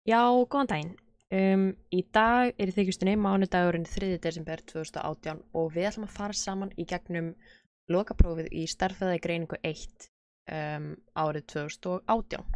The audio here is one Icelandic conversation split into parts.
Já, góðan daginn. Í dag í þykjustunni mánudagurinn 3. desember 2018 og við ætlum að fara saman í gegnum lokaprófið í stærðfræði greiningu 1 árið 2018.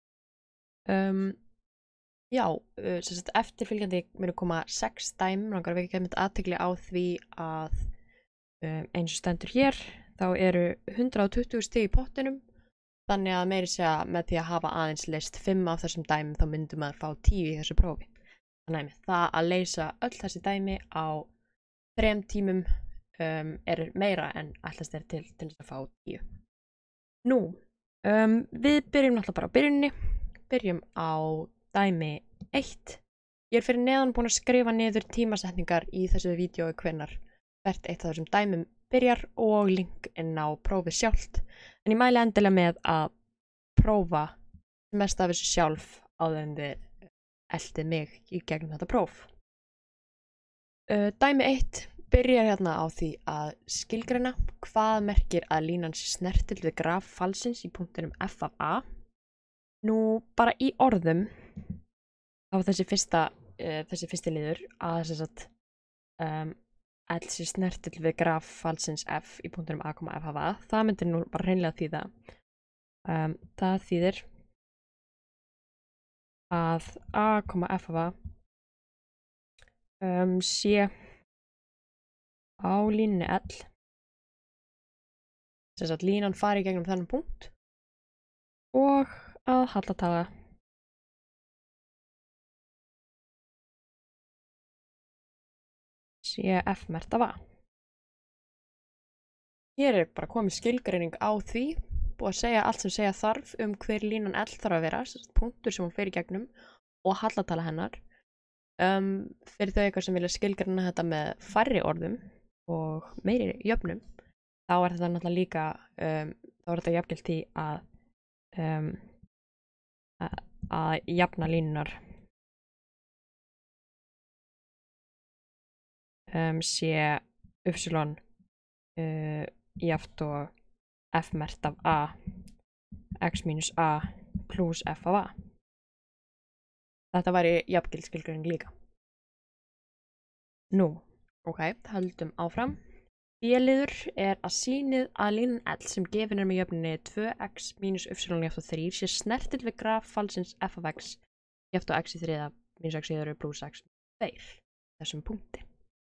Sem sagt eftirfylgjandi munu koma 6 dæmi, langar að vekja einmitt athygli á því að eins og stendur hér, þá eru 120 stig í pottinum. Þannig að meiri segja með því að hafa aðeins leyst 5 af þessum dæmum þá myndum maður fá 10 í þessu prófi. Þannig að það að leysa öll þessi dæmi á 3 tímum er meira en ætlast er til þess að fá 10. Nú, við byrjum náttúrulega bara á byrjunni, byrjum á dæmi 1. Ég er fyrir neðan búin að skrifa niður tímasetningar í þessu vídeói hvenær hvert eitt af þessum dæmum byrjar og link inn á prófið sjálft. En ég mæli endilega með að prófa mest af þessu sjálf áður en þið eltið mig í gegnum þetta próf. Dæmi 1 byrjar hérna á því að skilgreina hvað merkir að línan sé snertill við graf falsins í punktinum f af a. Nú bara í orðum á þessi fyrsti liður að þess að L sé snertill við graf falsins f í punktunum a, f af a. Það myndir nú bara hreinlega þýða. Það þýðir að a, f af a sé á línunni L. Þess að línan fari í gegnum þennan punkt og að hallatala sé f merkt af a. Hér er bara komið skilgreining á því, búið að segja allt sem segja þarf hver línan L þarf að vera, punktur sem hún fer í gegnum og hallatala hennar. Fyrir þau eitthvað sem vilja skilgreina þetta með færri orðum og meiri jöfnum, þá er þetta náttúrulega líka, þá er þetta jafngilt því að jafna línunar sé y jafnt og f merkt af a x mínus a pluss f af a. Þetta væri jafngild skilgreining líka. Nú, höldum áfram. B-liður er að sýnið að línan L sem gefin er með jöfnunni 2x mínus y jafnt og 3 sé snertill við graf falsins f af x jafnt og x í þriða mínus x í öðru pluss x í 2 þessum punkti.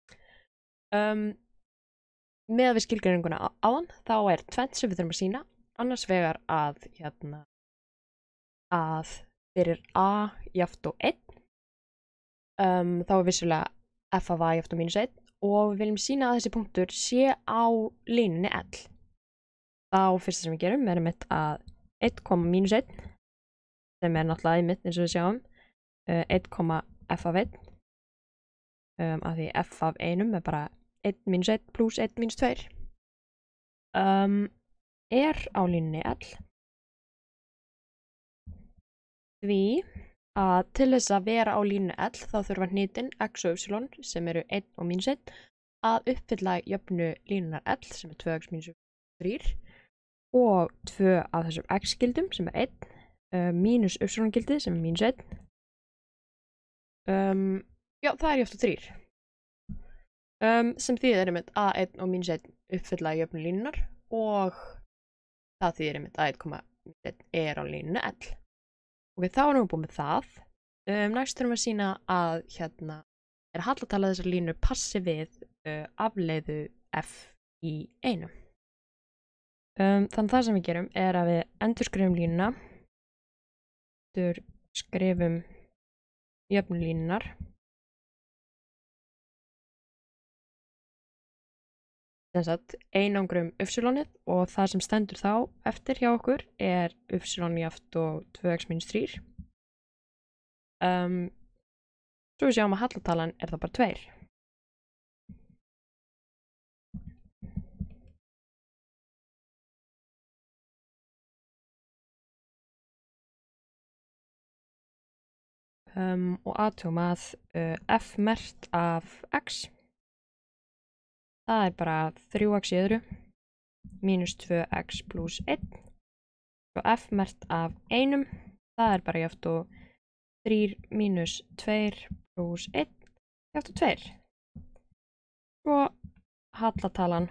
Með við skilgreininguna áðan þá er tvennt sem við þurfum að sýna, annars vegar að fyrir a jafnt og 1 þá er vissulega f af a jafnt og mínus 1 og við viljum sýna að þessi punktur sé á línunni L. Þá fyrsta sem við gerum er einmitt að 1, mínus 1 sem er náttúrulega einmitt eins og við sjáum 1, f af 1 af því f af 1 er bara 1 mínus 1 pluss 1 mínus 2 er á línunni L. Því að til þess að vera á línunni L þá þurfa hnitin x og y sem eru 1 og mínus 1 að uppfylla jöfnu línunar L sem er 2x mínus 3 og 2 af þessum x gildum sem er 1 mínus y gildið sem er mínus 1. Já, það er jöfn og 3. Sem þýðir einmitt að 1 og mínus 1 uppfylla jöfnu línunar og það þýðir einmitt að 1,1 er á línunni L. Og þá erum við búin með það. Næst þurfum við að sýna að hérna er hallatala þessar línur passi við afleiðu f í 1. Þannig það sem við gerum er að við endurskrifum línuna, skrifum jöfnu línunar einangrum y-ið og það sem stendur þá eftir hjá okkur er y jafnt og 2x mínus 3. Svo við sjáum að hallatalan er það bara 2. Og athugum að f merkt af x það er bara 3x í öðru mínus 2x pluss 1 og f merkt af 1 það er bara jafnt og 3 mínus 2 pluss 1 jafnt á 2. Svo hallatalan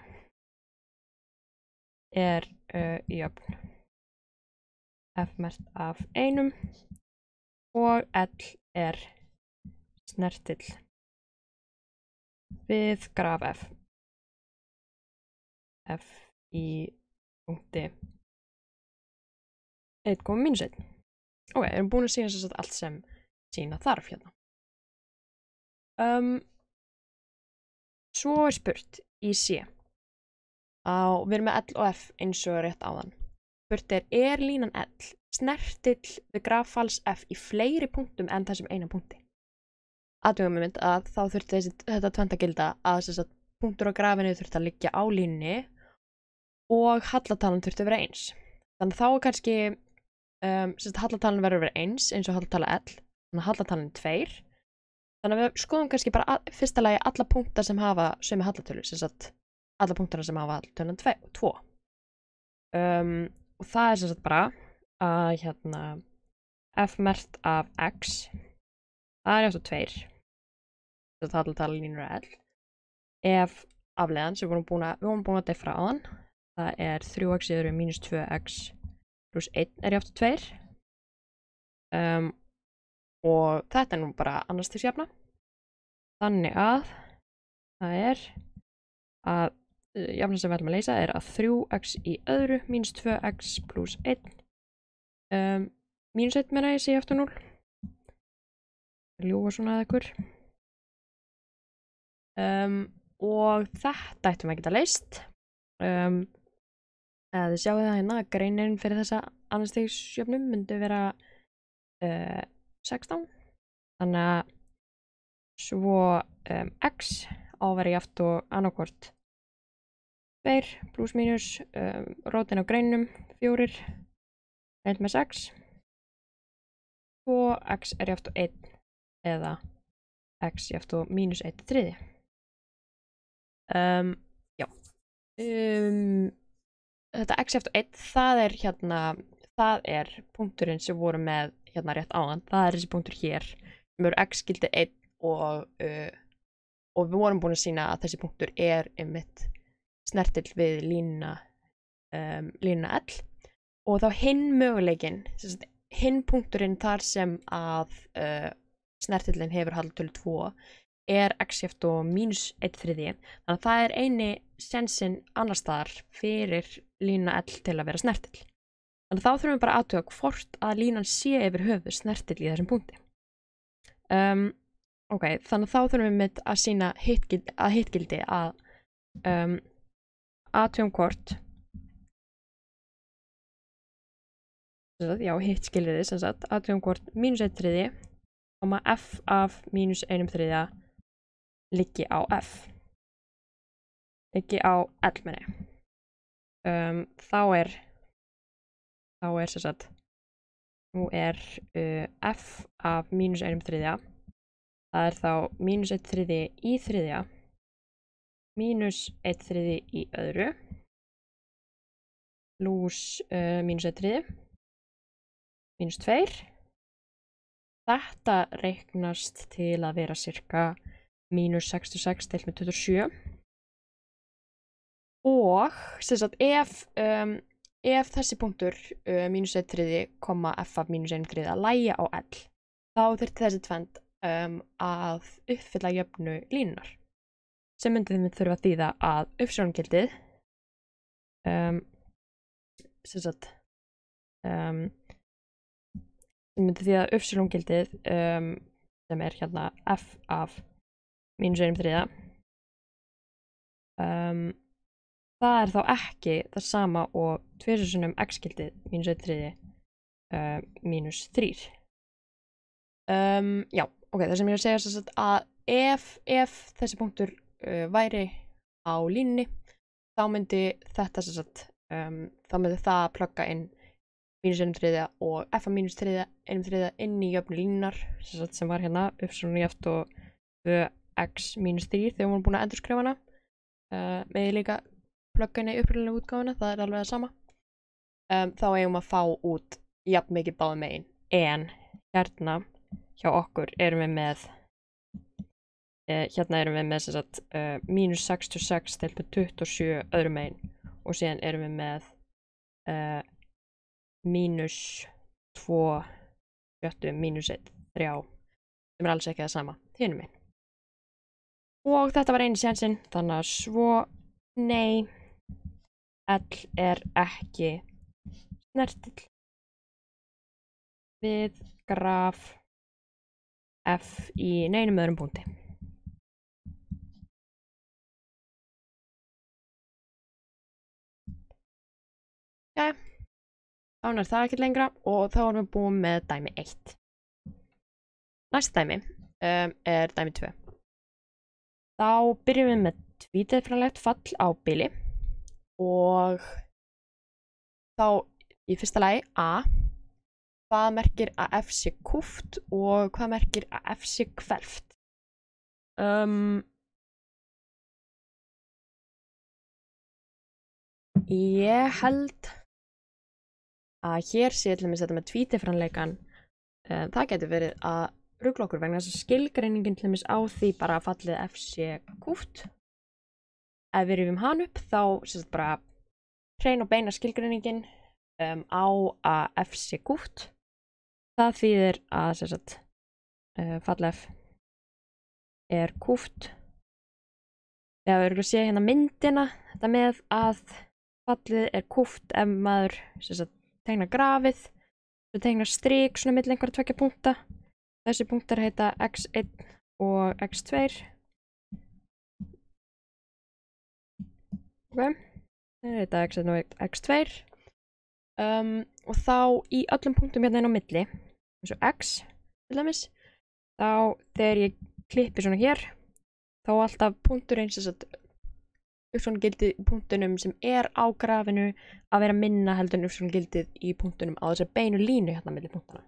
er jöfn f merkt af 1 og L er snertill við graf f. F í punkti 1, mínus 1. Ok, við erum búin að sína þess að allt sem sína þarf hérna. Svo er spurt í C. Við erum með L og F eins og rétt áðan. Spurt er línan L snertill við graffals F í fleiri punktum en þessum eina punkti? Athugum við mynd að þá þurfti þetta tvent að gilda að þess að punktur á grafinu þurfti að liggja á línunni og hallatalan þurfti að vera eins. Þannig þá er kannski hallatalan verður að vera eins og hallatala L, þannig að hallatalan er 2. Þannig að við skoðum kannski bara fyrsta lagi alla punktar sem hafa sömu hallatölu, alla punktarna sem hafa hallatöluna 2. Og það er bara að f merkt af x, það er jafnt á 2, þess að hallatala línur er L. Ef afleiðan sem við vorum búin að defra áðan, það er 3x í öðru mínus 2x pluss 1 er jafnt á 2. Og þetta er nú bara annars til jafna. Þannig að það er að jafna sem við ætlum að leysa er að 3x í öðru mínus 2x pluss 1 mínus 1 meina ég sé eftir 0. Ljúga svona að ykkur. Og þetta ættum við að geta leyst. Þið sjáu það hérna að greinin fyrir þessa annarstigsjöfnum myndi vera 16. Þannig að svo x áveri jafnt og annarkvort 2 pluss mínus rótin á greinum 4 deilt með 6 og x er jafnt á 1 eða x jafnt á mínus 1 þriði. Þetta x jafnt á 1 það er punkturinn sem voru með rétt áðan, það er þessi punktur hér sem eru x gildi 1 og við vorum búin að sýna að þessi punktur er einmitt snertill við línuna L og þá hinn möguleikinn, hinn punkturinn þar sem að snertillin hefur haldatölu 2 er x jafnt á mínus 1 þriði, þannig að það er eini sensinn annars staðar fyrir línuna L til að vera snertill. Þannig að þá þurfum við bara að athuga hvort að línan sé yfir höfuð snertill í þessum punkti. Ok, þannig að þá þurfum við með að sýna hittgildi að athugum hvort hittskilriði sem sagt athugum hvort mínus 1 þriði f af mínus 1 þriðja liggi á f liggi á L menni. Þá er sem sagt nú er f af mínus 1 þriðja, það er þá mínus 1 þriði í þriðja mínus 1 þriði í öðru pluss mínus 1 þriði mínus 2. Þetta reiknast til að vera cirka mínus 66 deilt með 27 og sem sagt ef þessi punktur mínus 1 þriði, f af mínus 1 þriðja lægja á L, þá þurfti þessi tvend að uppfylla jöfnu línunar sem myndi þurfa að þýða að uppsjónargildið sem sagt myndi þýða að uppsjónargildið sem er f af mínus 1 þriðja það er þá ekki það sama og 2 sinnum x-gildið mínus 1 þriði mínus 3. Já, ok, það sem ég er að segja sem sagt að ef þessi punktur væri á línunni þá myndi þetta sem sagt þá myndi það plugga inn mínus 1 þriðja og f af mínus 1 þriðja inn í jöfnu línunar sem var uppsjónu jafnt og 2x mínus 3 þegar við vorum búin að endurskrifa hana með líka plugga inn í upprunalegu útgáfuna, það er alveg það sama. Þá eigum að fá út jafn mikið báðum megin en hérna hjá okkur erum við með hérna erum við með sem sagt mínus 66 deilt með 27 öðrum megin og síðan erum við með mínus 2 sjöttu mínus 1 3 sem alls ekki það sama hinum megin. Og þetta var eini sénsinn, þannig að svo nei, L er ekki snertill við graf F í neinum öðrum punkti. Jæja, þá það ekkert lengra og þá erum við búin með dæmi 1. Næsta dæmi er dæmi 2. Þá byrjum við með tvídeilfræðilegt fall á bili og þá í fyrsta lagi A. Hvað merkir að F sé kúpt og hvað merkir að F sé hvelft? Ég held að hér sé til dæmis þetta með tvídeilfræðileikann. Það getur verið að rugla okkur vegna þess að skilgreiningin til dæmis á því bara að fallið F sé kúpt. Ef við rifjum hann upp þá sést bara hrein og beina skilgreiningin á að F sé kúpt. Það þýðir að sést fallið F er kúpt. Þegar við erum að sé hérna myndina þetta með að fallið er kúpt ef maður sést tegna grafið, svo tegna strik svona milli einhverja tveggja punkta. Þessi punktar heita x1 og x2. Ok, það heita x1 og x2. Og þá í öllum punktum hérna inn á milli, eins og x til dæmis, þá þegar ég klippi svona hér, þá alltaf punkturinn sem sagt uppsvonagildið í punktunum sem er á grafinu að vera minna heldur en uppsvonagildið í punktunum á þessar beinu línu hérna milli punktana.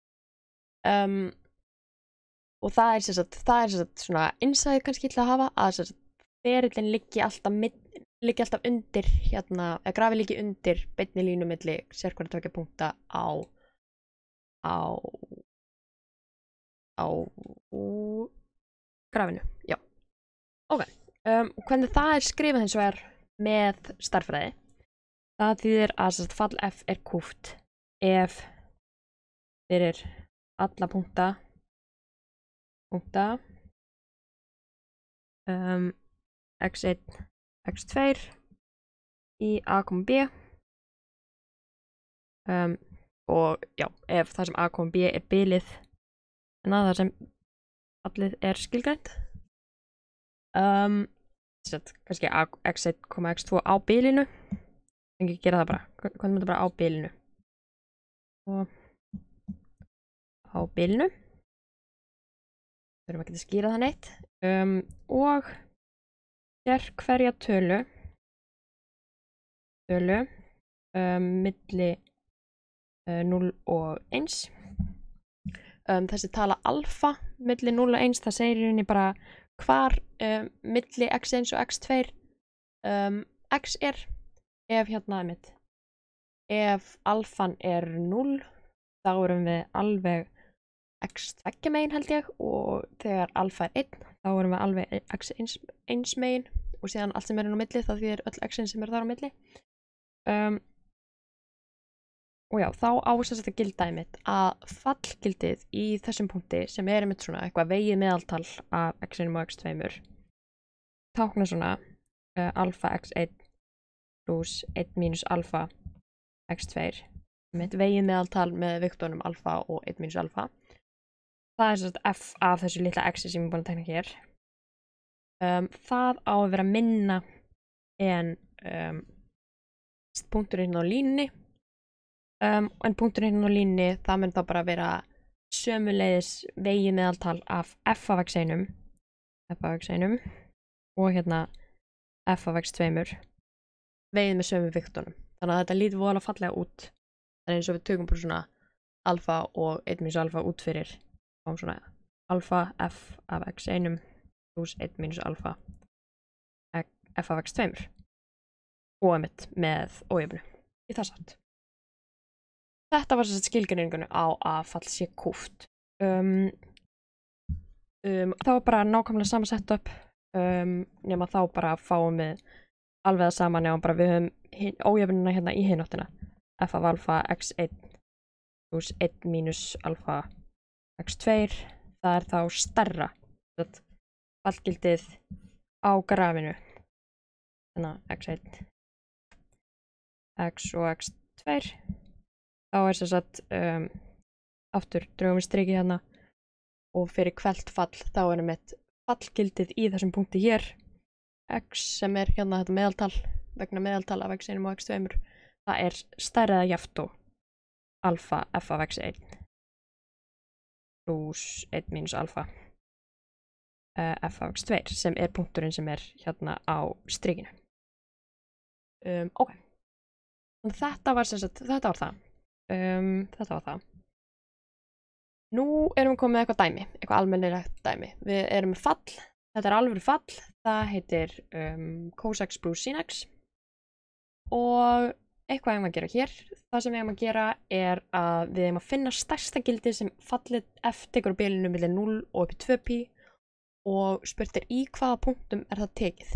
Og það er sem sagt svona innsæði kannski til að hafa að ferillinn liggi alltaf undir hérna, eða grafið liggi undir beinni línu milli sérhverja tveggja punkta á grafinu, já. Ok, hvernig það er skrifað hins vegar með stærðfræði, það þýðir að fall F er kúpt ef fyrir alla punkta x1, x2 í a, b og já, ef það sem a, b er bilið en að það sem fallið er skilgrænt kannski x1, x2 á bilinu en ekki gera það bara, hvernig þetta bara á bilinu og á bilinu við erum ekki að skýra það neitt og hverja tölu milli 0 og 1 þessi tala alfa milli 0 og 1 það segir í rauninni bara hvar milli x1 og x2 x er ef hérna mitt ef alfan er 0 þá erum við alveg x2 megin held ég og þegar alfa er 1 þá erum við alveg x1 megin og síðan allt sem er inn á milli það þýðir öll x-in sem er þar á milli og já, þá ásast þetta gilda einmitt að fallgildið í þessum punkti sem er einmitt svona eitthvað vegið meðaltal af x1 og x2 tákna svona alfa x1 plus 1 mínus alfa x2 einmitt vegið meðaltal með viktunum alfa og 1 mínus alfa. Það er svona f af þessu litla x sem ég er búin að tegna hér. Það á að vera minna en punkturinn á línunni en punkturinn á línunni það mun þá bara vera sömuleiðis vegið meðaltal af f af x1 og hérna f af x2 vegið með sömu viktunum. Þannig að þetta lítur voðalega fallega út. Það er eins og við tökum bara svona alfa og 1 mínus alfa út fyrir svona alfa f af x1 plus 1 mínus alfa f af x2 og einmitt með ójöfnu í það satt. Þetta var þess að skilgreiningunni á að fall sé kúpt. þá er bara nákvæmlega sama setup nema þá bara fáum við alveg það sama nema bara við höfum ójöfnuna hérna í hináttina f af alfa x1 plus 1 mínus alfa x2 það er þá stærra fallgildið á grafinu þannig að x1 x og x2 þá er sem sagt aftur drögum við strikið hérna og fyrir hvert fall þá er mitt fallgildið í þessum punkti hér x sem er hérna þetta meðaltal vegna meðaltal af x1 og x2 það er stærra eða jafnt og alfa f af x1 plus 1 mínus alfa f af x2 sem er punkturinn sem er hérna á strikinu ok þetta var sem sagt þetta var það nú erum við komið með eitthvað dæmi, eitthvað almennilegt dæmi. Við erum með fall, þetta er alvöru fall, það heitir cos x plus sin x og eitthvað eigum að gera hér. Það sem við eigum að gera er að við eigum að finna stærsta gildi sem fallið f tekur á bilinu milli 0 og upp í 2pi og spurt er í hvaða punktum er það tekið.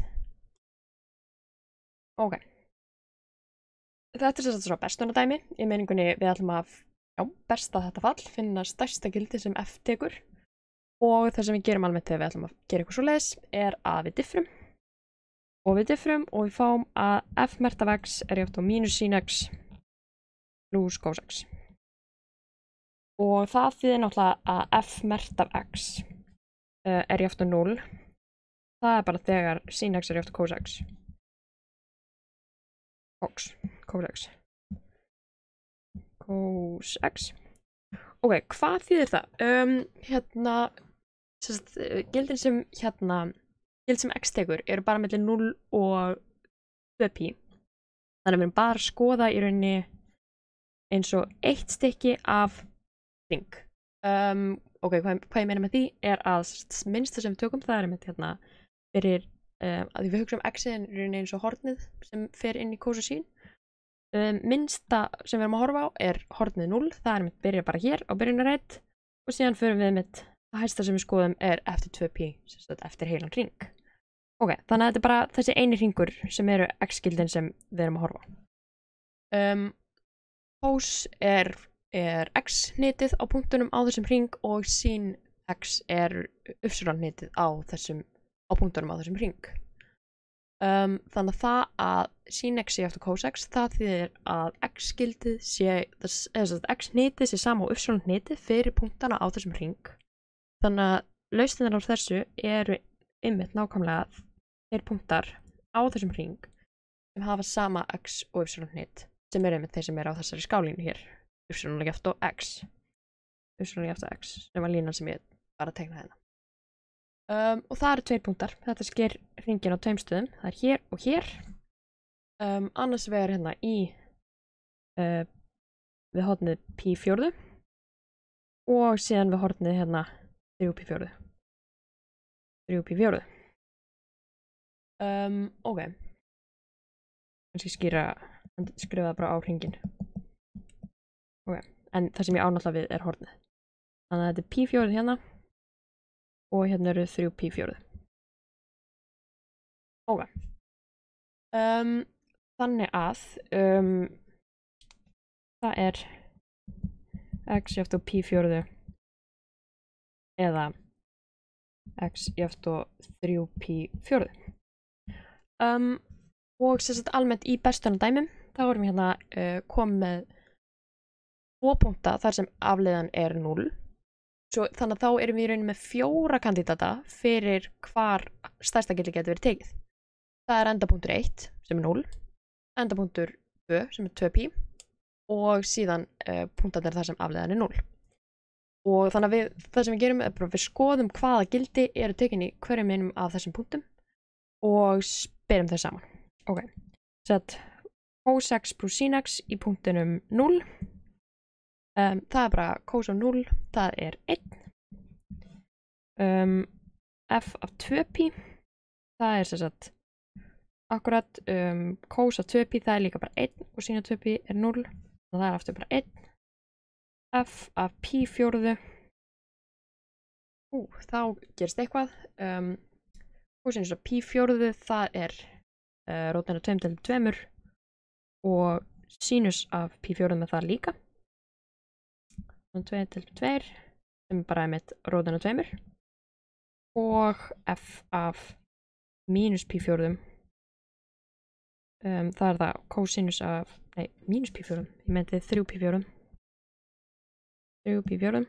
Ok. Þetta er sem sagt svona bestunadæmi, í meiningunni við ætlum að besta þetta fall, finna stærsta gildi sem f tekur og það sem við gerum almennt þegar við ætlum að gera eitthvað svoleiðis er að við diffrum og við fáum að f mert af x er jafnt á mínus sin x plus cos x og það þýðir náttúrulega að f mert af x er jafnt á 0 það er bara þegar sin x er jafnt á cos x cos x ok, hvað þýðir það? Hérna gildin sem gild sem x tekur eru bara milli 0 og 2pi þannig að við erum bara að skoða í rauninni eins og eitt stykki af hring ok, hvað ég meina með því er að minnsta sem við tökum það er með hérna fyrir að við hugsa x-in í rauninni eins og hornið sem fer inn í cos og sin minnsta sem við erum að horfa á er hornið 0, það er mitt byrja bara hér á byrjunarreit og síðan förum við mitt að hæsta sem við skoðum er eftir 2pi, eftir heilan hring. Ok, þannig að þetta er bara þessi eini hringur sem eru x-gildin sem við erum að horfa á. Cos er x-hnitið á punktunum á þessum hring og sin x er y-hnitið á punktunum á þessum hring. Þannig að það að sin x sé eftir cos x það þýðir að x-gildið sé x-hnitið sé sama á y-hnitið fyrir punktana á þessum hring þannig að lausnirnar á þessu eru einmitt nákvæmlega þeir punktar á þessum hring sem hafa sama x og y-hnit sem eru einmitt þeir sem eru á þessari skálínu hér y-jafnt og x sem var línan sem ég bara tekna hérna og það eru 2 punktar, þetta sker hringin á 2 stöðum, það er hér og hér annars vegar hérna í við hornið pi fjórðu og síðan við hornið hérna 3pi fjórðu ok kannski skrifa það bara á hringin ok, en það sem ég ánáttúrulega við er hornið þannig að þetta er pi fjórðu hérna og hérna eru 3pi fjórðu. Ok. Þannig að það er x jafnt á pi fjórðu eða x jafnt á 3pi fjórðu. Og sem sagt almennt í bestunadæmum þá erum við hérna komið með 2 punkta þar sem afleiðan er 0 þannig að þá erum við í rauninni með 4 kandidata fyrir hvar stærsta gildi getur verið tekið. Það er endapunktur 1 sem er 0, endapunktur 2 sem er 2pi og síðan punktarnir þar sem afleiðan er 0. Og þannig að það sem við gerum er bara við skoðum hvaða gildi eru tekin í hverjum einum af þessum punktum og berum þau saman. Ok, sett cos x plus sin x í punktinum 0. Það er bara cos á 0, það er 1 f af 2pi það er sem sagt akkurat cos á 2pi það er líka bara 1 og sin á 2pi er 0 og það er aftur bara 1 f af pi fjórðu þá gerist eitthvað. Kosinus af pi fjórðu, það er rótin af 2 deildar 2 og sinus af pi fjórðu með það líka. 2 deildar 2 sem bara er með rótin af 2 og f af mínus pi fjórðum. Það er það kosinus af, mínus pi fjórðum, ég meinti 3 pi fjórðum. 3 pi fjórðum.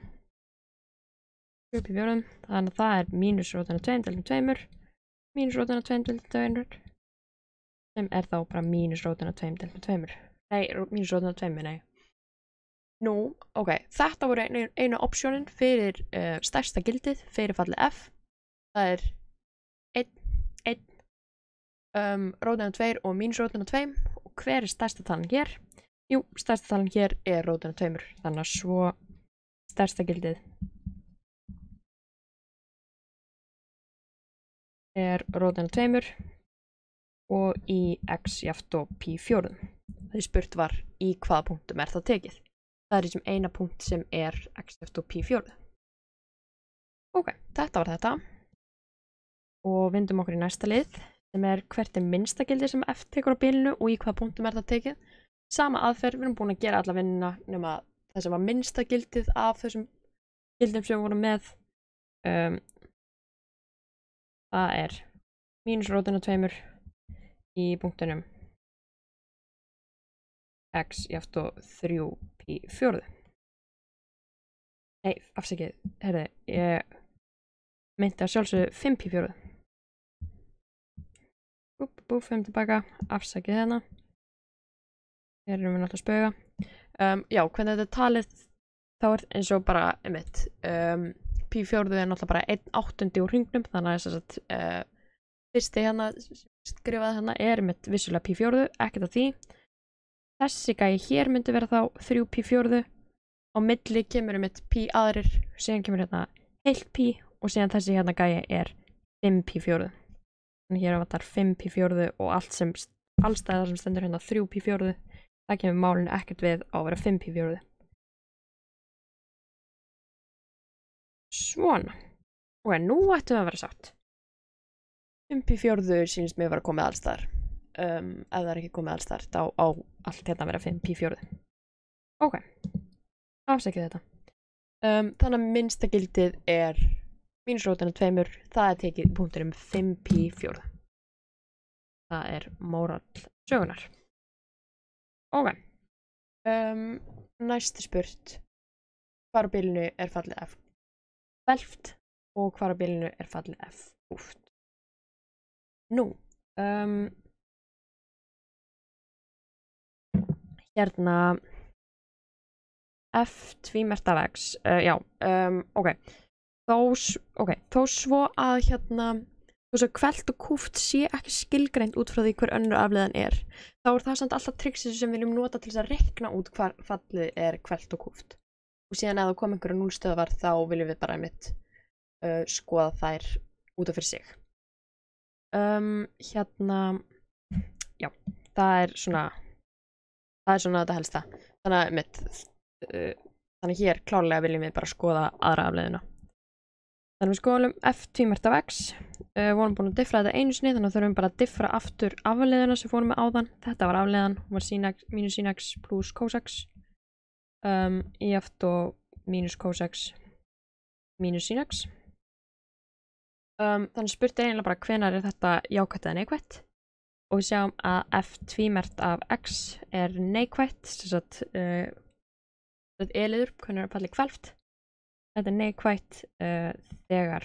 3 pi fjórðum, þannig að það er mínus rótin af 2 deildar 2 mínus rótin af 2 deildar 2 sem er þá bara mínus rótin af 2 deildar 2. Mínus rótin af 2, nei. Nú, ok, þetta voru einu opsjónin fyrir stærsta gildið, fyrir falli f. Það er 1, rótin af 2 og mínus rótin af 2. Og hver er stærsta talan hér? Jú, stærsta talan hér er rótin af 2. Þannig að svo stærsta gildið er rótin af 2 og í x jafnt og pi fjórðum. Það spurt var í hvaða punktum er það tekið. Það er sem eina punkt sem er x jafnt og pi fjórðu. Ok, þetta var þetta. Og vindum okkur í næsta lið sem er hvert er minnsta gildið sem f tekur á bilinu og í hvaða punktum er það tekið. Sama aðferð, við erum búin að gera alla vinnuna nema það sem var minnsta gildið af þessum gildum sem við vorum með. Það er mínus rótin af 2 í punktunum x jafnt og 3 pi fjórðu. Nei, afsakið, herði, ég meinti að sjálfsögðu 5 pi fjórðu. Búfum tilbaka, afsakið hérna. Hér erum við náttúrulega að spauga. Já, hvernig þetta er talið, þá er eins og bara, pi fjórðu er náttúrulega bara 1/8 úr hringnum, þannig að þess að fyrsti hérna, skrifaði hérna, er vissulega pi fjórðu, ekkert af því. Þessi gæi hér myndi vera þá 3 pi fjórðu, á milli kemur pi aðrir, síðan kemur hérna heilt pi og síðan þessi hérna gæi er 5 pi fjórðu. Þannig hér var þetta 5 pi fjórðu og allstæðar sem stendur hérna 3 pi fjórðu, það kemur málinu ekkert við á að vera 5 pi fjórðu. Svona. Og nú ættum við að vera sátt. 5 pi fjórðu sýnist mér að vera komið allstæðar. Ef það er ekki komið allstæðar, þá á allt hérna að vera 5 pi fjórðu. Ok, afsækið þetta. Þannig að minnsta gildið er mínus rótin af 2, það er tekið í punktunum 5 pi fjórðu. Það er mórall sögunar. Ok, næsti spurt. Hvar á bilinu er fallið f hvelft og hvar á bilinu er fallið f úft. Nú, hérna f tvímerkt af x, já, ok, þó svo að hérna, þó svo hvelft og kúft sé ekki skilgreint út frá því hver önnur afleiðan er, þá er það samt alltaf trixið sem við viljum nota til þess að reikna út hvar fallið er hvelft og kúft. Og síðan ef það kom einhverja núllstöðvar þá viljum við bara skoða þær út af fyrir sig. Hérna, já, það er svona þetta helsta. Þannig hér klárlega viljum við bara skoða aðra afleiðina. Þannig við skoðum f tvímerkt af x, vorum búin að diffra þetta einu sinni, þannig að þurfum bara að diffra aftur afleiðina sem fórum með áðan. Þetta var afleiðan, hún var sin x mínus sin x pluss cos x. Í aft og mínus cos x mínus sin x. Þannig spurt er eiginlega bara hvenær er þetta jákvætt eða neikvætt og við sjáum að f tvímerkt af x er neikvætt, sem sagt e-liður, hvenær er fallið hvelft. Þetta er neikvætt þegar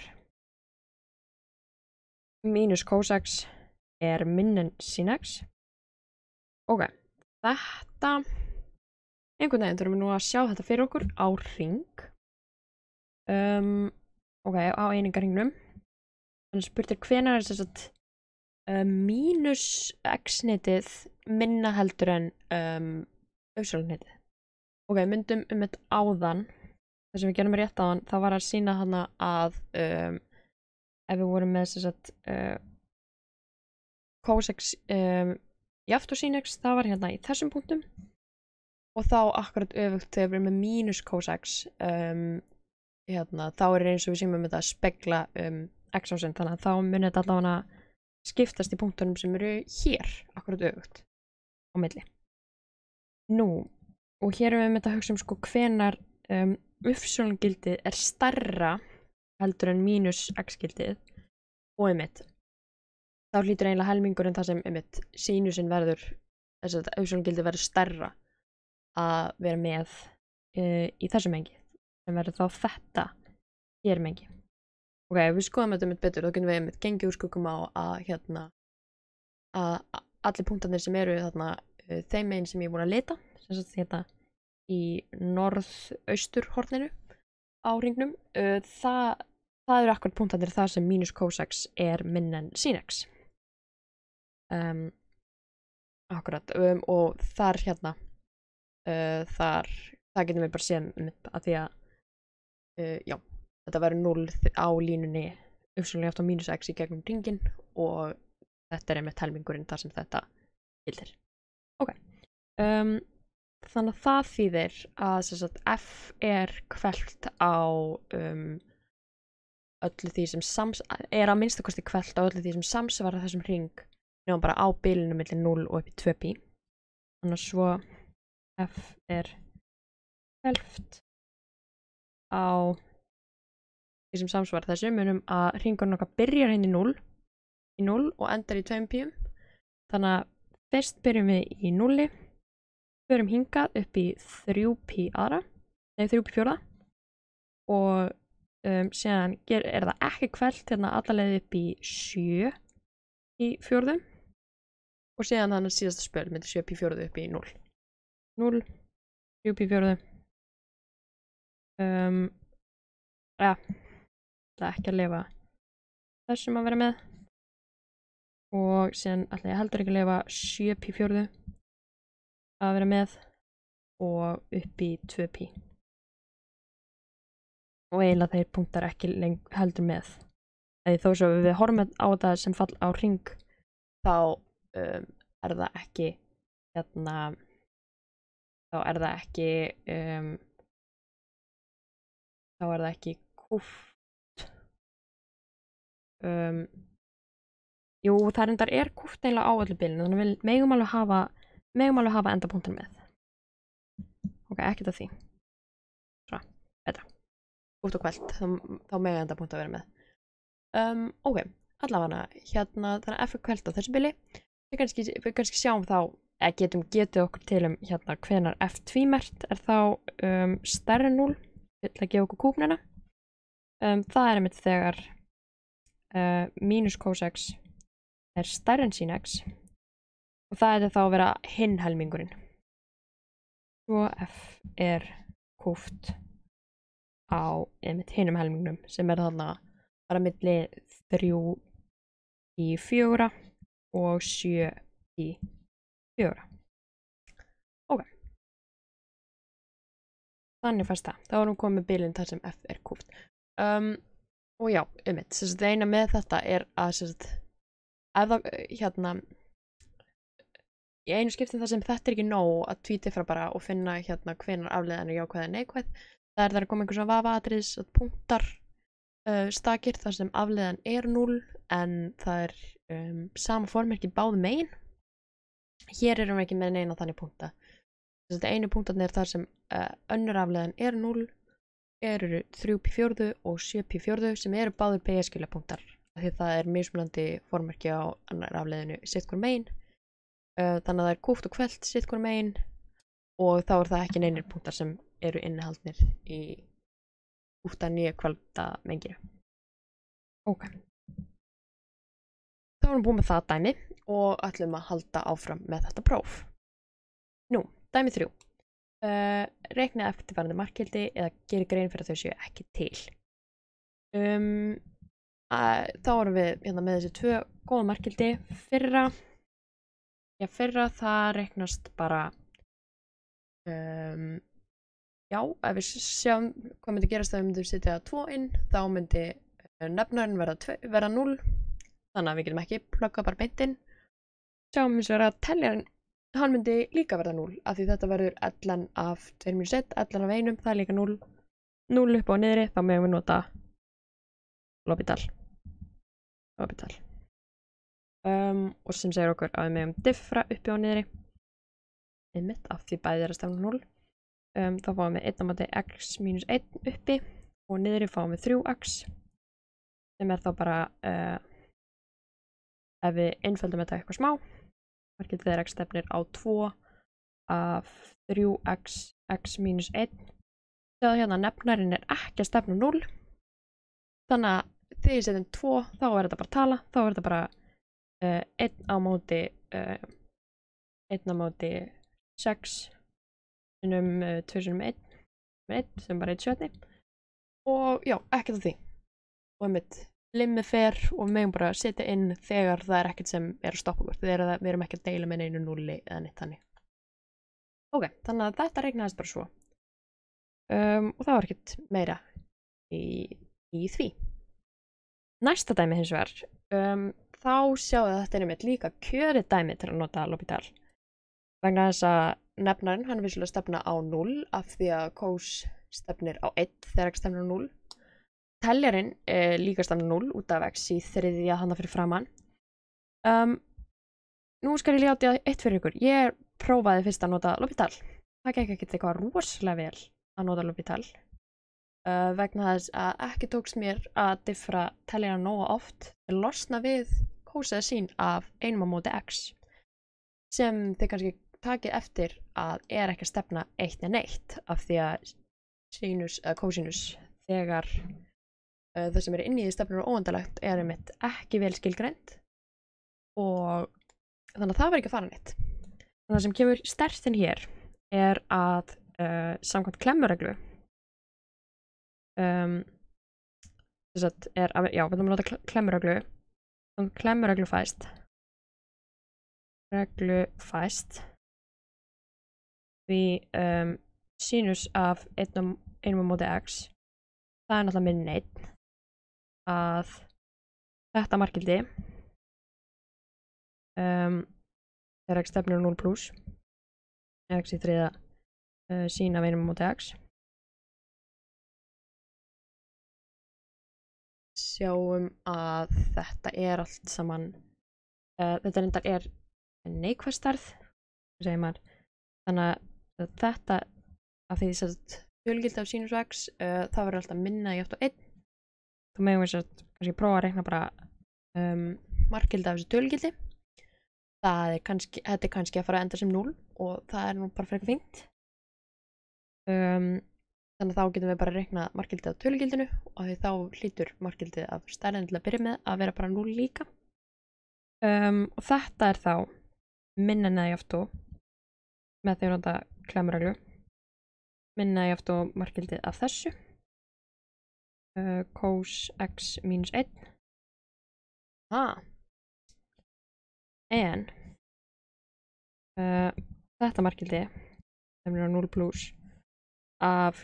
mínus cos x er minni en sin x. Ok, þetta einhvern veginn þurfum við nú að sjá þetta fyrir okkur á hring. Ok, á einingarhingnum. Þannig spurtir hvenær er þess að mínus x-netið minna heldur en auðsálnetið. Ok, myndum þetta áðan. Það sem við gerum rétt áðan, það var að sýna hana að ef við vorum með þess að cos x jaft og sin x, það var hérna í þessum punktum. Og þá akkurat öfugt þegar við erum með mínus cos x þá er eins og við séum þetta að spegla x-ásin, þannig að þá munir þetta allavega skiptast í punktunum sem eru hér, akkurat öfugt á milli. Nú, og hér erum við að hugsa sko hvenar uppsölungildið er stærra heldur en mínus x-gildið og þá hlýtur eiginlega helmingurinn það sem sínusinn verður, þess að uppsölungildið verður stærra að vera með í þessu mengi, sem verður þá þetta hér mengi. Ok, ef við skoðum þetta betur, þá getum við gengið úr skuggum á að að allir punktarnir sem eru þarna þeim megin sem ég er búin að lita, sem sagt í norðausturhorninu á hringnum, það eru akkurat punktarnir þar sem mínus cos er minna en sin x. Akkurat, og þar þar getum við bara séð að því að já, þetta verður 0 á línunni uppsölunlega átt á mínus x í gegnum hringinn og þetta er helmingurinn þar sem þetta gildir. Ok, þannig að það þýðir að f er hvelft á öllu því sem er að minnstakosti hvelft á öllu því sem samsvarar þessum hring nema bara á bilinu milli 0 og upp í 2π. Þannig að svo f er hvelft á því sem samsvarar þessu, munum að hringurinn okkar byrjar í 0 og endar í 2π. Þannig að fyrst byrjum við í 0, förum hingað upp í 3π aðra, nei 3π fjórða og síðan er það ekki hvelft alla leið upp í 7 í fjórðu og síðan þannig síðasta spöl með 7π fjórðu upp í 0. 0, 3π fjórðu. Ja, það er ekki að leyfa þessum að vera með og síðan ætla ég heldur ekki að leyfa 7π fjórðu að vera með og upp í 2π. Og eiginlega þeir punktar ekki heldur með. Eða þó svo við horfum á þetta sem fall á hring þá er það ekki kúpt. Jú, það reyndar er kúpt eiginlega á öllu bilinu, þannig að við megum alveg hafa endapunktin með. Ok, ekkert af því. Svo, betra. Kúpt og hvelft, þá mega endapunkt að vera með. Ok, allavega þannig að f er hvelft á þessu bili. Við kannski sjáum þá, eða getið okkur til hvenar f tvímerkt er þá stærri en 0, til að gefa okkur kúpnina. Það er þegar mínus cos x er stærri en sin x og það er þá að vera hinn helmingurinn. Svo f er kúpt á hinum helmingnum sem er þarna bara milli 3 í 4 og 7 í 4. Ok. Þannig fæst það. Þá erum við komið með bilinn þar sem f er kúpt. Og já, það eina með þetta er að ef það í einu skiptin þar sem þetta er ekki nóg að tvítifra bara og finna hvenar afleiðan er jákvæð eða neikvæð, það er að koma einhver svona vafaatriðis punktar stakir þar sem afleiðan er 0 en það er sama formerki báðum megin. Hér erum við ekki með neina þannig punkta. Þetta einu punktarnir þar sem önnur afleiðan er 0 eru 3π fjórðu og 7π fjórðu sem eru báður p-skilja punktar því það er mismunandi formerki á annar afleiðinu sitt hvort megin. Þannig að það er kúpt og hvelft sitt hvort megin og þá er það ekki neinir punktar sem eru innihaldnir í kúpta nýja hvelfta menginu. Ok. Þá erum við búin með það dæmi og ætlum að halda áfram með þetta próf. Nú, dæmi 3. Reikna eftirfarandi markgildi eða geri grein fyrir að þau séu ekki til. Þá erum við með þessi 2 góða markgildi. Fyrra það reiknast bara já, ef við sjáum hvað myndi gerast þegar við myndum setja 2 inn, þá myndi nefnarinn verða 0, þannig að við getum ekki plugga bara beint inn. Sjáum við að teljarinn, hann myndi líka verða 0, af því þetta verður ln af 2 - 1, ln af 1, það er líka 0, 0 upp og niðri, þá megum við nota L'Hopital. Og sem segir okkur að við megum diffra uppi og niðri. Einmitt, af því bæði að stefna 0. Þá fáum við 1 á móti x mínus 1 uppi og niðri fáum við 3x sem þá bara ef við einföldum þetta eitthvað smá markið þegar x stefnir á 2 af 3x x mínus 1 þegar hérna nefnarinn ekki að stefna 0 þannig að þegar ég setjum 2 þá þetta bara tala, þá þetta bara 1 á móti 1 á móti 6 sinnum 2 sinnum 1 sem bara 1/7 og já, ekkert af því og einmitt limið fer og við megum bara setja inn þegar það ekkert sem að stoppa okkur þegar við erum ekki að deila með neinu 0 eða neitt þannig ok, þannig að þetta reiknaðist bara svo og það var ekkert meira í því næsta dæmi hins vegar þá sjáum við að þetta einmitt líka kjörið dæmi til að nota L'Hopital vegna þess að nefnarinn, hann vissulega stefna á 0 af því að kós stefnir á 1 þegar x stefnir á 0. Teljarinn líka stefna 0 út af x í þriðja handa fyrir framann. Nú skal ég láta eitt fyrir ykkur. Ég prófaði fyrst að nota L'Hopital. Það gekk ekkert eitthvað rosalega vel að nota L'Hopital. Vegna þess að ekki tókst mér að diffra teljarinn nóga oft til að losna við kósaða sín af 1 á móti x sem þið kannski takið eftir að ekki að stefna 1 en 1 af því að sínus eða kósinus þegar það sem inni í stefnur og óendalegt einmitt ekki vel skilgreint og þannig að það var ekki að fara neitt. Þannig að það sem kemur sterkt inn hér að samkvæmt klemmureglu þess að já, við erum að nota klemmureglu og klemmureglu fæst því sínus af 1 á móti x það náttúrulega minn 1 að þetta markgildi þegar x stefnir á 0 plus x í þriða sín af 1 á móti x sjáum að þetta allt saman þetta reyndar neikvæð stærð segir maður þannig að þetta af því að tölugildi af sínus x það verður alltaf minna í 1 þá megum við kannski prófa að reikna bara markgildi af þessu tölugildi þetta kannski að fara að enda sem 0 og það nú bara frekar fínt þannig að þá getum við bara að reikna markgildið af tölugildinu og því þá hlýtur markgildið af stærðin til að byrja með að vera bara 0 líka og þetta þá minna en eða í með því að nota klemmureglu minna í markgildið af þessu cos x mínus 1 en þetta markgildi sem á 0 plus af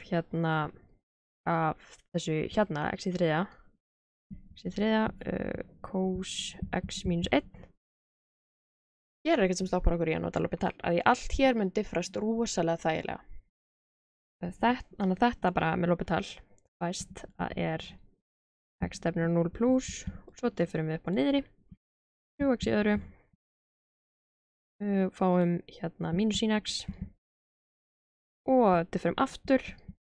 þessu x í þriðja cos x mínus 1 hér ekkert sem stoppar okkur í að nota L'Hopital af því allt hér mun diffrast rosalega þægilega þannig að þetta bara með L'Hopital fæst að x stefnir á 0 plus og svo diffurum við upp og niðri 3x í öðru fáum mínus sín x og diffurum aftur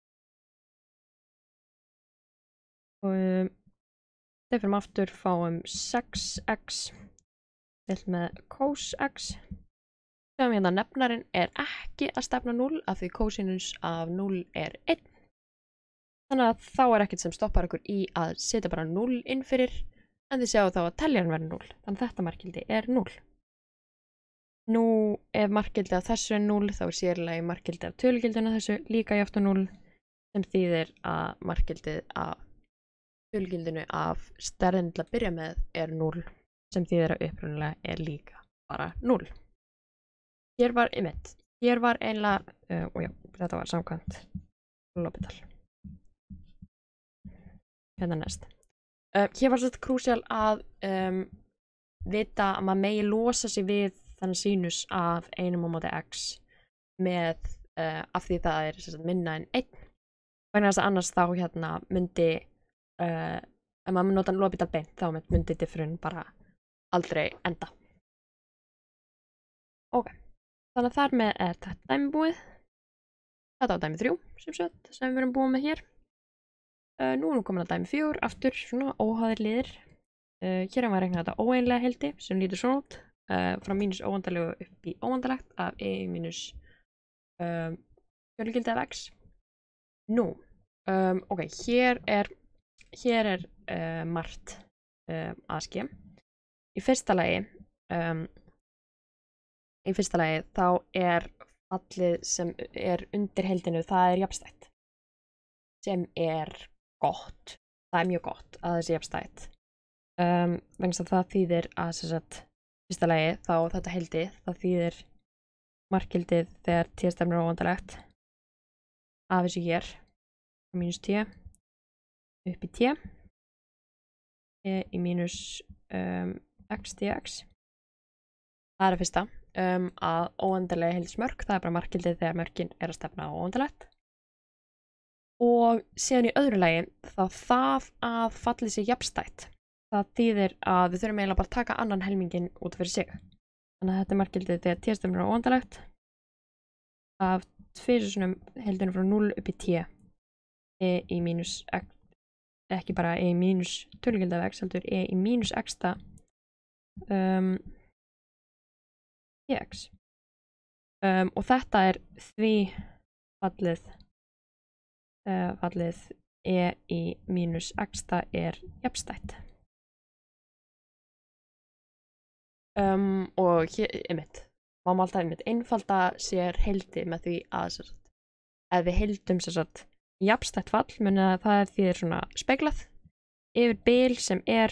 og diffurum aftur fáum 6x deilt með cos x sem nefnarinn ekki að stefna 0 af því cosinus af 0 1 þannig að þá ekkert sem stoppar ykkur í að setja bara 0 inn fyrir en þið sjáu þá að teljarinn verður 0 þannig að þetta markgildi 0 nú ef markgildi af þessu 0 þá sérlega markgildi af tölugildinu þessu líka í 0 sem þýðir að markgildið af tölugildinu af stærðin til að byrja með 0 sem þýðir að upprunalega líka bara 0 hér var einlega og já, þetta var samkvæmt L'Hopital hérna næst hér var svolítið krúsjál að vita að maður megi losa sig við þannig sínus af 1 á móti x með af því það minna en 1 vegna þess að annars þá hérna myndi ef maður nota L'Hopital beint þá myndi diffurinn bara aldrei enda. Ok, þannig að þar með þetta dæmi búið. Þetta var dæmi 3 sem við erum búið með hér. Nú erum komin að dæmi 4, aftur svona óháðir liðir. Hér erum við að reikna þetta óeinlega heildi sem lítur svona út, frá mínus óendalegu upp í óendalegt af e mínus fjölgildi af x. Nú, ok, hér er margt að ske. Í fyrsta lagi þá er fallið sem er undir heildinu, það er jafnstætt, sem er gott. Það er mjög gott að það sé jafnstætt. Vegna þess að það þýðir að sem sagt, fyrsta lagi þá þetta heildi, það þýðir markgildið þegar t stefnir óendalegt af þessu hér, mínus t upp í t í mínus x dx. Það er fyrsta, að óendalega heildsmörk, það er bara markgildið þegar mörkin er að stefna á óendalegt. Og síðan í öðru lagi þá það að fallið sé jafnstætt, það þýðir að við þurfum eiginlega bara að taka annan helminginn út fyrir sig. Þannig að þetta er markgildið þegar t stefnir á óendalegt af tvisvarsinnum heildinu frá 0 upp í t í mínus x, ekki bara í mínus tölugildi af x, heldur í mínus x dx. Og þetta er því fallið í mínus x er jafnstætt. Og hér, má alltaf einfalda sér heildi með því að ef við heildum jafnstætt fall, muni að það þýðir svona speglað yfir bil sem er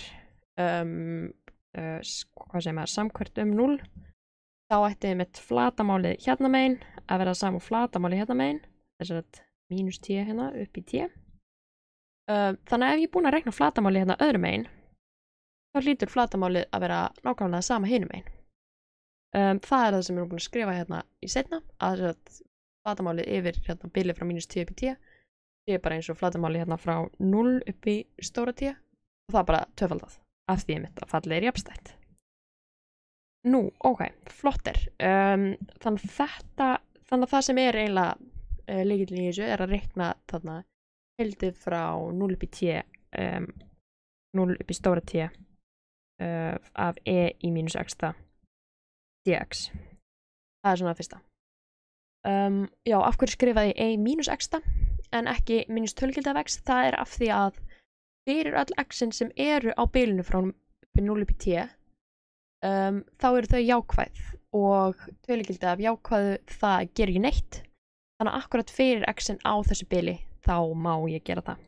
samhverft 0, þá ætti flatamálið hérna megin að vera sama flatamálið hérna megin, þess að mínus t hérna upp í t. Þannig að ef ég er búin að reikna flatamálið hérna öðru megin, þá hlýtur flatamálið að vera nákvæmlega sama hinum megin. Það er það sem við erum búin að skrifa hérna í seinna, að flatamálið yfir hérna bilið frá mínus t upp í t er bara eins og flatamálið hérna frá 0 upp í stóra t, og það er bara tvöfaldað af því að fallið er jafnstætt. Nú, ok, flottir. Þannig að það sem er eiginlega lykillinn í þessu er að reikna þarna heildið frá 0 upp í t, 0 upp í stóra t af í mínus x dx. Það er svona fyrsta. Já, af hverju skrifaði ég mínus x en ekki mínus tölugildi af x? Það er af því að fyrir öll x-in sem eru á bilinu frá 0 upp í t, þá eru þau jákvæð, og tölugildi af jákvæðu það gerir ekki neitt. Þannig að akkurat fyrir x-in á þessu bili þá má ég gera það.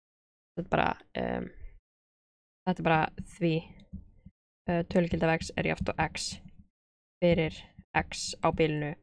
Þetta er bara því tölugildi af x er jafnt á x fyrir x á bilinu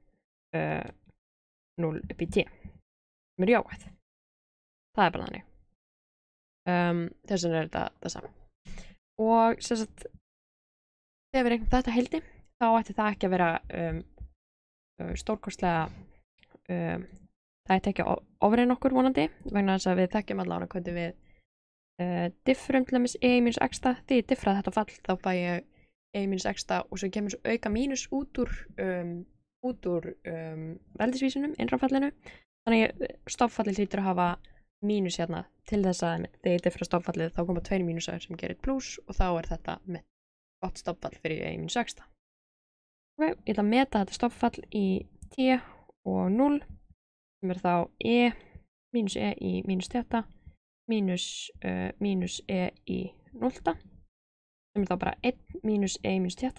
0 upp í t sem er jákvæð. Það er bara þannig. Þess vegna er þetta það sama. Og sem sagt, þegar við reiknum þetta heildi, þá ætti það ekki að vera stórkostlega, það ætti ekki að ofreina okkur vonandi, vegna þess að við þekkjum allavega hvernig við diffrum til dæmis í mínus x, því ég diffra þetta fall, þá fæ ég í mínus x og svo kemur svo auka mínus út úr veldisvísunum, innrafallinu. Þannig stofnfallið hlýtur að hafa mínus hérna til þess að þegar ég diffra stofnfallið þá koma 2 mínusar sem gerir pluss, og þá er þetta með gott stofnfall fyrir í mínus x. Ok, ég ætla að meta þetta stofnfall í t og 0 sem er þá mínus í mínus t mínus í 0 sem er þá bara 1 mínus í mínus t.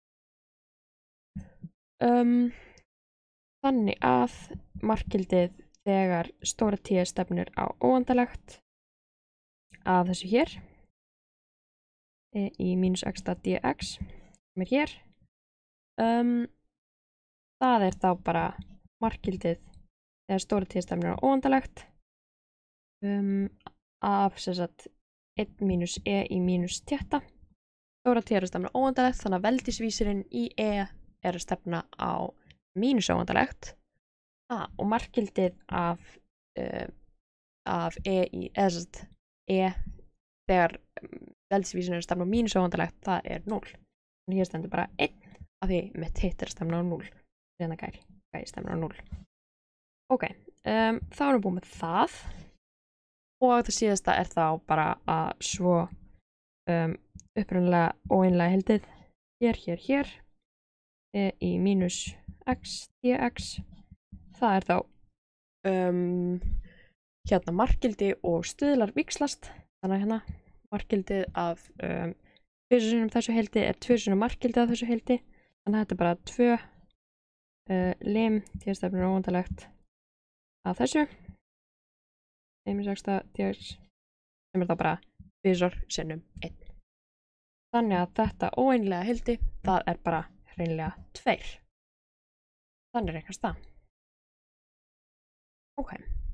Þannig að markgildið þegar stóra t stefnir á óendalegt af þessu hér í mínus x dx sem er hér, það er þá bara markgildið þegar stóra t stefnir á óendalegt af sem sagt 1 mínus í mínus t. Stóra t er að stefna óendalegt, þannig að veldisvísirinn í er að stefna á mínus óendalegt. Og markgildið af af eða sem sagt þegar veldisvísun stefna á mínus óvandarlegt, það 0. En hér stendur bara 1 af því mitt hitt stefna á 0. Þannig að gæi stefna á 0. Ok, þá erum við búin með það. Og það síðasta þá bara að svo upprunalega óeinlega heldið hér í mínus x dx. Það þá hérna markgildi og stuðlar víxlast. Þannig að hérna markgildið af 2 sinnum þessu heildi 2 sinnum markgildið af þessu heildi. Þannig að þetta bara 2 lim stefnur óvandarlegt af þessu. Sexta dx sem þá bara 2 sinnum 1. Þannig að þetta óeinlega heildi, það bara hreinlega 2. Þannig reiknast það. Ok.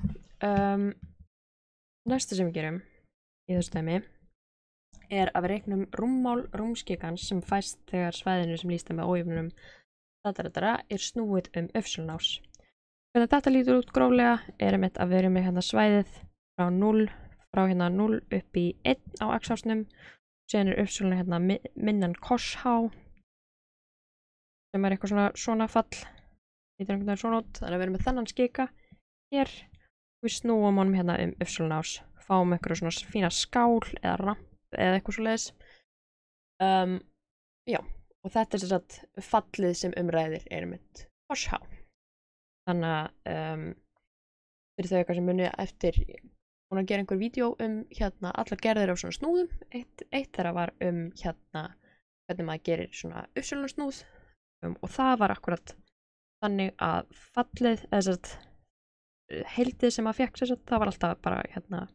Næsta sem við gerum í þessu dæmi að við reiknum rúmmál rúmskikans sem fæst þegar svæðinu sem lýst með ójöfnunum snúið y-ás. Hvernig þetta lítur út gróflega einmitt að við erum með hérna svæðið frá 0 upp í 1 á x-ásnum. Síðan y hérna minnan cos h sem eitthvað svona fall. Lítur einhvern veginn svona út. Þannig að við erum með þennan skika hér. Við snúum honum hérna y-ás. Fáum einhverju svona fína skál eða ramp eða eitthvað svoleiðis. Já, og þetta sem sagt fallið sem umræðir einmitt cos h. Þannig að fyrir þau eitthvað sem muni eftir búin að gera einhver vídeo hérna allar gerðir á svona snúðum. Eitt þeirra var hérna hvernig maður gerir svona y-snúð og það var akkurat þannig að fallið eða sagt heildið sem maður fékk það var alltaf bara hérna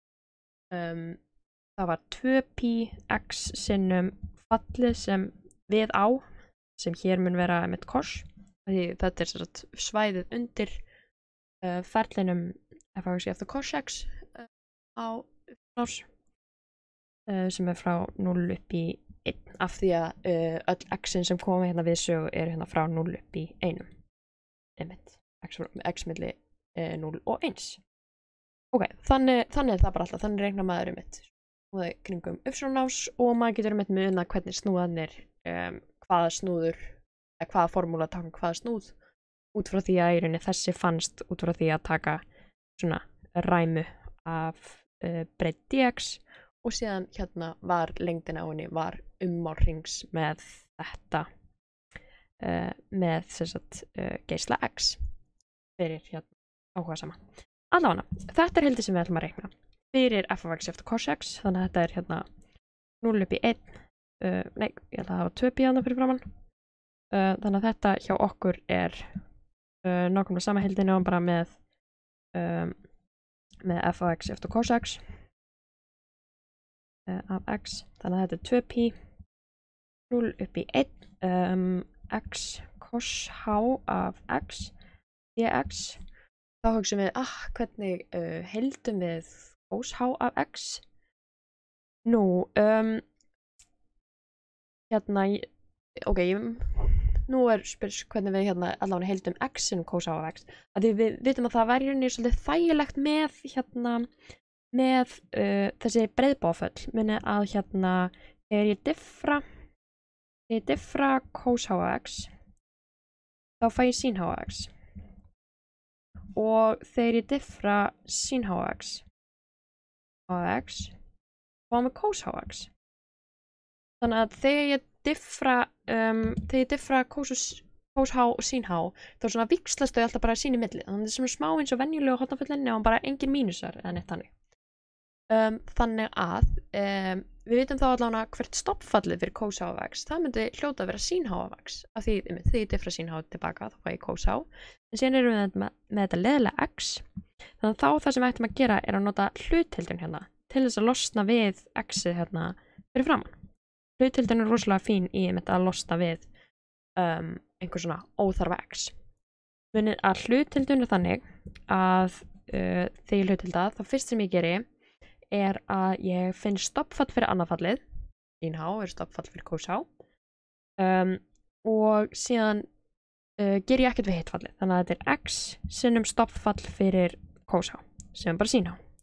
það var 2pi x sinnum fallið sem við á sem hér mun vera með cos. Því þetta sagt svæðið undir ferlinum f(x) eftir cos x á y-ás sem frá 0 upp í 1 af því að öll x-in sem koma hérna við sögu hérna frá 0 upp í 1 einmitt x milli 0 og 1. Ok, þannig það bara alltaf, þannig reiknar maður einmitt snúði kringum y-ás og maður getur einmitt með unna hvernig snúðanir hvaða snúður hvaða formúla taka hvaða snúð út frá því að í rauninni þessi fannst út frá því að taka svona ræmu af breidd dx og síðan hérna var lengdin á henni var ummál hrings með þetta með sem sagt geisla x fyrir hérna áhugasama. Allavega, þetta heildið sem við ætlum að reikna fyrir f(x) eftir cos x, þannig að þetta hérna 0 upp í 1 nei, ég ætla að hafa 2pi hana fyrir framann. Þannig að þetta hjá okkur nákvæmlega sama heildin og bara með f(x) eftir cos x af x. Þannig að þetta 2pi 0 upp í 1 x cos h af x dx. Þá hugsum við, hvernig heildum við cos h af x? Nú, hérna, ok, nú spyrs hvernig við hérna allavega heildum x-in cos h af x. Því við vitum að það væri hérna svolítið þægilegt með hérna, með þessi breiðbáföll. Muni að hérna, þegar ég diffra cos h af x, þá fæ ég sin h af x. Og þegar ég diffra sin h af x, fáum við cos h af x. Þannig að þegar ég diffra cos h og sin h, þá svona víxlast þau alltaf bara sín í milli. Þannig að það er smá eins og venjulegu hornaföllinni og bara engin mínusar eða neitt þannig. Þannig að við vitum þá allavega hvert stoppfallið fyrir cos h af x. Það myndi hljóta að vera sin h af x. Af því þegar ég diffra sin h tilbaka þá fæ ég cos h. En síðan erum við með þetta leðilega x. Þannig að þá það sem við ættum að gera að nota hluthildun hérna til þess að losna við x-ið hérna fyrir framann. Hluthildun rosalega fín í að losna við einhver svona óþarfa x. Munið að hluthildun þannig að þegar ég hluthilda þá fyrst sem ég geri að ég finn stoppfall fyrir annarfallið. Sin h stoppfall fyrir cos h. Og síðan ger ég ekkert við hittfallið. Þannig að þetta x sinnum stoppfall fyrir cos h, sem bara sin h.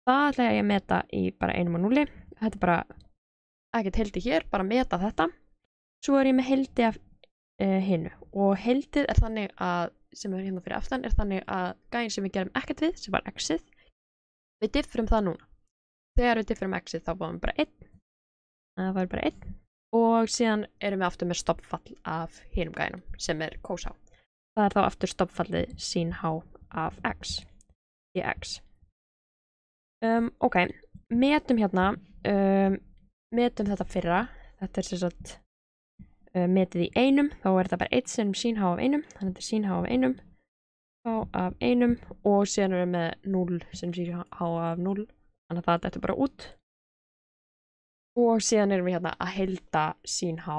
Það ætla ég að meta í bara 1 og 0. Þetta bara ekkert heildi hér, bara meta þetta. Svo ég með heildi af hinu og heildið þannig að, sem hérna fyrir aftan, þannig að gæinn sem við gerum ekkert við, sem var x-ið, við diffrum það núna. Þegar við diffrum x-ið þá fáum við bara 1. Það var bara 1. Og síðan við aftur með stoppfall af hinum gæinum, sem cos h. Það þá aftur stoppfallið sin h af x í x. Ok, metum hérna, metum þetta fyrra. Þetta sem sagt metið í 1, þá þetta bara 1 sem sin h af 1, þannig þetta sin h af 1, h af 1 og síðan við með 0 sem sin h af 0, þannig að það dettur bara út. Og síðan við hérna að heilda sin h,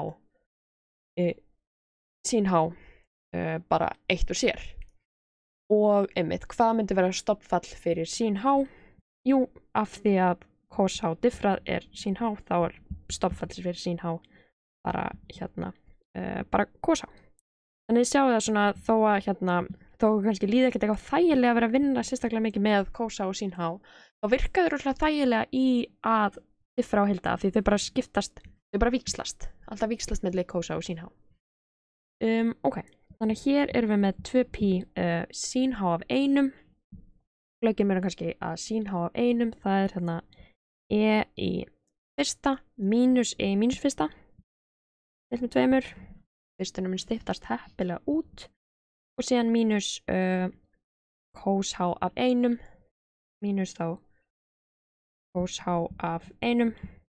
bara eitt og sér. Og einmitt, hvað myndi vera stoppfall fyrir sin h? Jú, af því að cos h diffrað sin h, þá stoppfall fyrir sin h bara hérna, bara cos h. Þannig þið sjáu það svona þó að hérna, þó kannski líði ekkert eitthvað þægilega að vera að vinna sérstaklega mikið með cos h og sin h, þá virkaður alltaf þægilega í að diffra og heilda því þau bara skiptast, þau bara víxlast, alltaf víxlast milli cos h og sin h. Ok, þannig hér við með 2pi sin h af 1. Glöggir mér kannski að sin h af 1, það hérna e í fyrsta mínus e í mínus fyrsta. Deilt með 2. Fyrstunum mun stiftast heppilega út og síðan mínus cos h af 1 mínus þá cos h af 1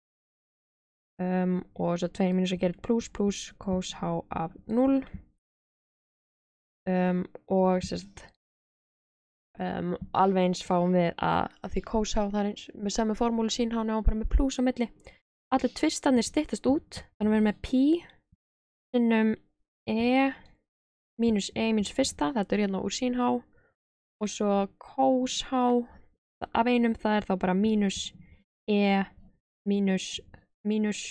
og svo 2 mínus að gera plus cos h af 0 og sérst alveg eins fáum við að því cos h það eins með samme formúlu sin h og bara með plus á milli. Allir tvistarnir styttast út, þannig að við með pi sinnum e mínus e mínus fyrsta, þetta hérna úr sin h og svo cos h af 1, það þá bara mínus e mínus mínus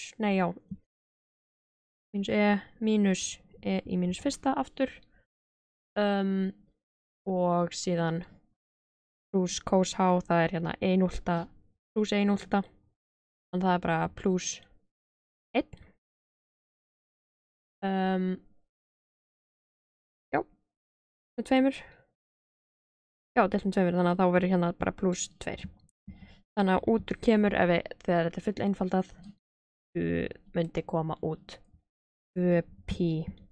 e í mínus fyrsta aftur og síðan plus cos h, það hérna 1 plus 1 þannig það bara plus 1. Já, með 2. Já, deilt með 2, þannig að þá verður hérna bara plus 2. Þannig að út úr kemur, þegar þetta full einfaldað, myndi koma út 2pi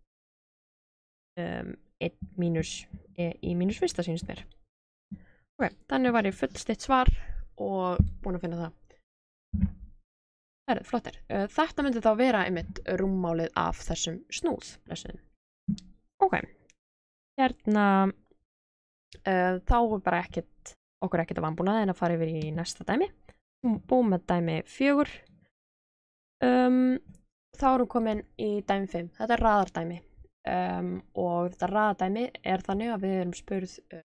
1 mínus e í mínus fyrsta sínst mér. Ok, þannig var ég fullstitt svar og búin að finna það. Flottir. Þetta myndi þá vera einmitt rúmmálið af þessum snúð. Ok, hérna þá bara okkur ekkert að vanbúnaði en að fara yfir í næsta dæmi. Búum með dæmi 4. Þá komin í dæmi 5. Þetta raðardæmi og þetta raðardæmi þannig að við spurð